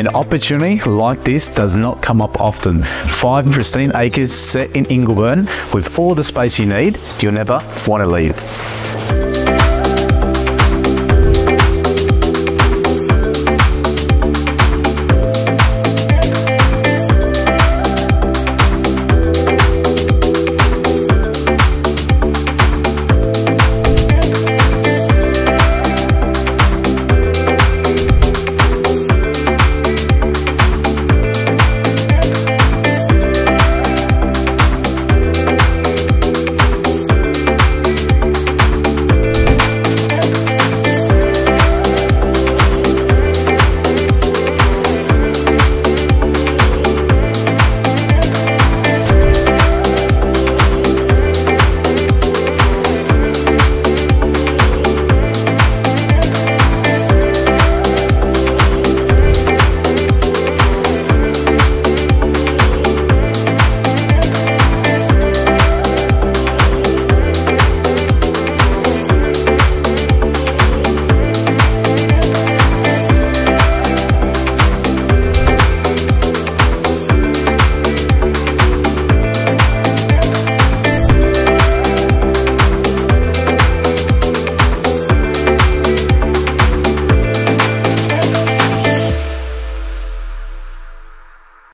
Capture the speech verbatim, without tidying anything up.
An opportunity like this does not come up often. Five pristine acres set in Ingleburn with all the space you need, you'll never want to leave.